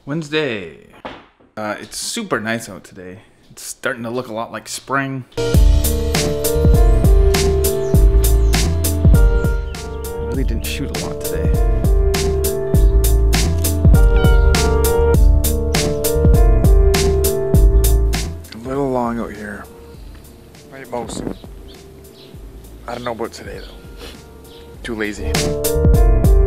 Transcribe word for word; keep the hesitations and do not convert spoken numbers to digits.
Wednesday. Uh, it's super nice out today. It's starting to look a lot like spring. Really didn't shoot a lot today. A little long out here. Right, most. I don't know about today though. Too lazy.